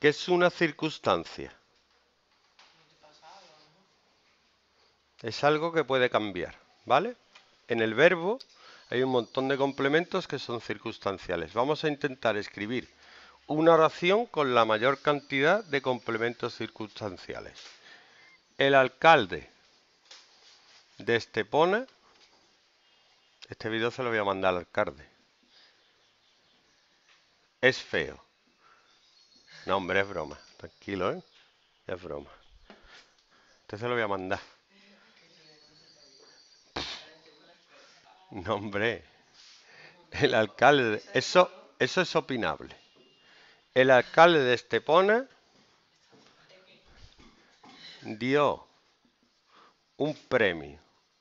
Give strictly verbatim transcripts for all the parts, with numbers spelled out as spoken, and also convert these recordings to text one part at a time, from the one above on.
¿Qué es una circunstancia? Es algo que puede cambiar, ¿vale? En el verbo hay un montón de complementos que son circunstanciales. Vamos a intentar escribir una oración con la mayor cantidad de complementos circunstanciales. El alcalde de Estepona, este vídeo se lo voy a mandar al alcalde, es feo. No, hombre, es broma. Tranquilo, ¿eh? Es broma. Este se lo voy a mandar. No, hombre. El alcalde... Eso, eso es opinable. El alcalde de Estepona dio un premio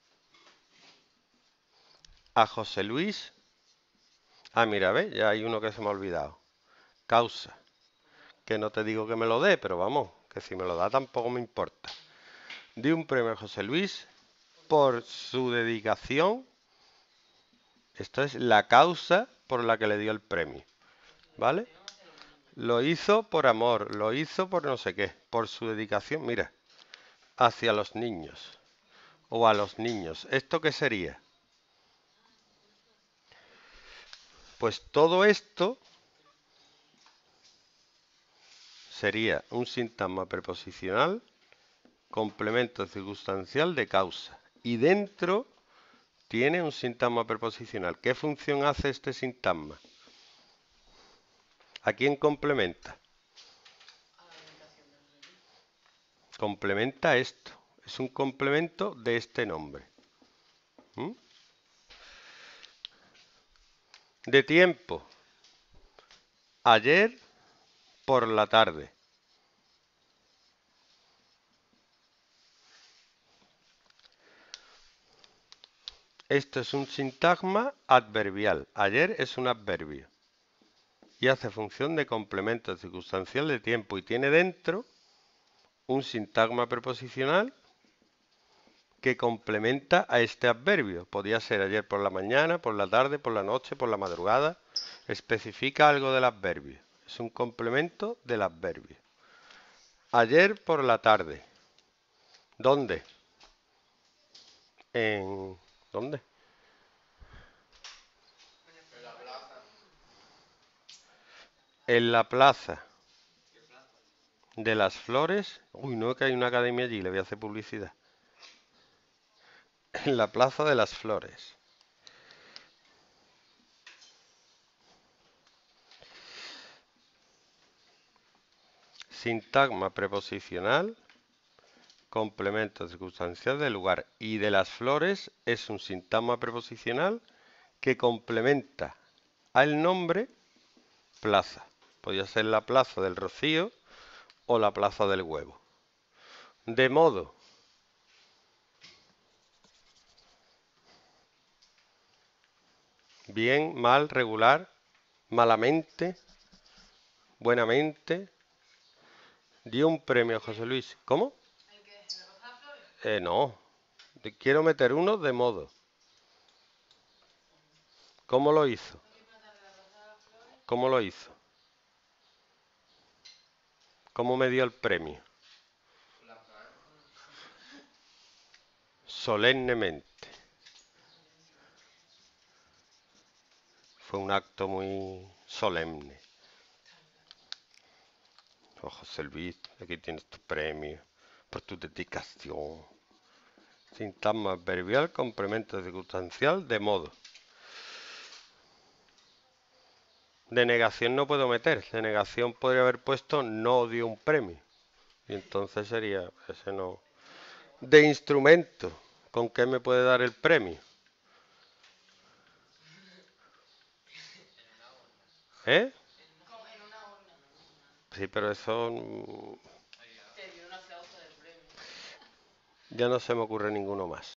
a José Luis. Ah, mira, ve, ya hay uno que se me ha olvidado. Causa. Que no te digo que me lo dé, pero vamos, que si me lo da tampoco me importa. Dio un premio a José Luis por su dedicación. Esto es la causa por la que le dio el premio, ¿vale? Lo hizo por amor, lo hizo por no sé qué, por su dedicación, mira, hacia los niños o a los niños. ¿Esto qué sería? Pues todo esto sería un sintagma preposicional, complemento circunstancial de causa. Y dentro tiene un sintagma preposicional. ¿Qué función hace este sintagma? ¿A quién complementa? Complementa esto. Es un complemento de este nombre. ¿Mm? De tiempo. Ayer por la tarde. Esto es un sintagma adverbial. Ayer es un adverbio. Y hace función de complemento circunstancial de tiempo. Y tiene dentro un sintagma preposicional que complementa a este adverbio. Podría ser ayer por la mañana, por la tarde, por la noche, por la madrugada. Especifica algo del adverbio. Es un complemento del adverbio. Ayer por la tarde. ¿Dónde? En... ¿Dónde? En la plaza de las Flores. Uy, no, que hay una academia allí, le voy a hacer publicidad. En la plaza de las Flores. Sintagma preposicional, complemento circunstancial del lugar. Y de las Flores es un sintagma preposicional que complementa al nombre plaza. Podría ser la plaza del Rocío o la plaza del Huevo. De modo. Bien, mal, regular, malamente, buenamente. Dio un premio a José Luis. ¿Cómo? Eh, no. Quiero meter uno de modo. ¿Cómo lo hizo? ¿Cómo lo hizo? ¿Cómo me dio el premio? Solemnemente. Fue un acto muy solemne. Oh, José Luis, aquí tienes tu premio por tu dedicación. Sintagma adverbial, complemento circunstancial, de modo. De negación no puedo meter. De negación podría haber puesto no dio un premio. Y entonces sería, ese no. De instrumento, ¿con qué me puede dar el premio? ¿Eh? Sí, pero eso... Ya no se me ocurre ninguno más.